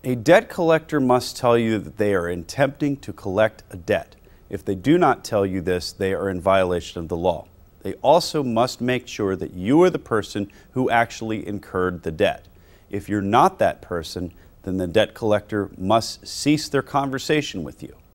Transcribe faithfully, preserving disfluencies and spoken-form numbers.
A debt collector must tell you that they are attempting to collect a debt. If they do not tell you this, they are in violation of the law. They also must make sure that you are the person who actually incurred the debt. If you're not that person, then the debt collector must cease their conversation with you.